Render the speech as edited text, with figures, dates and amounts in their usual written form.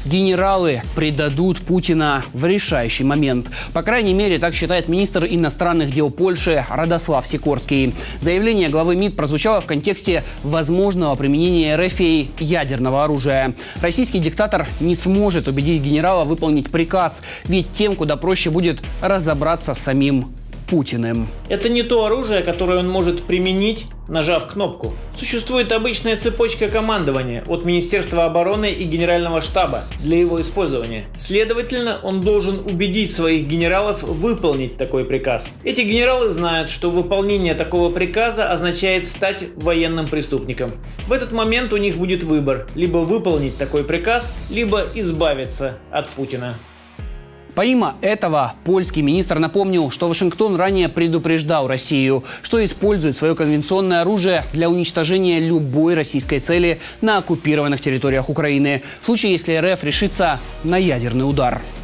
Генералы предадут Путина в решающий момент. По крайней мере, так считает министр иностранных дел Польши Радослав Сикорский. Заявление главы МИД прозвучало в контексте возможного применения РФ ядерного оружия. Российский диктатор не сможет убедить генерала выполнить приказ, ведь тем куда проще будет разобраться с самим Путиным. Это не то оружие, которое он может применить, нажав кнопку. Существует обычная цепочка командования от Министерства обороны и Генерального штаба для его использования. Следовательно, он должен убедить своих генералов выполнить такой приказ. Эти генералы знают, что выполнение такого приказа означает стать военным преступником. В этот момент у них будет выбор: либо выполнить такой приказ, либо избавиться от Путина. Помимо этого, польский министр напомнил, что Вашингтон ранее предупреждал Россию, что использует свое конвенционное оружие для уничтожения любой российской цели на оккупированных территориях Украины, в случае, если РФ решится на ядерный удар.